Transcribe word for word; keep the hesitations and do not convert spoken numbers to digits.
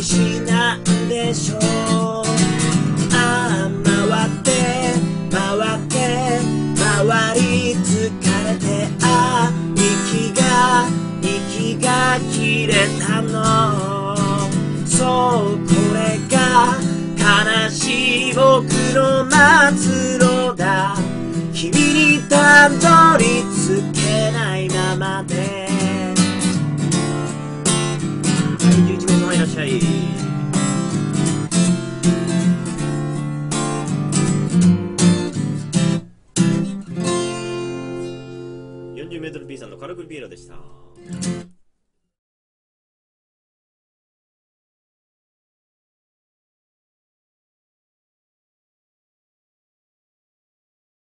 きしなんでしょう。ああ回って回って回り疲れて、ああ息が息が切れたの。そうこれが悲しい僕の末路だ。君にたどり着けないままで。はい、じゅういちめいさんいらっしゃい。よんじゅうメートル P さんのからくりピエロでした。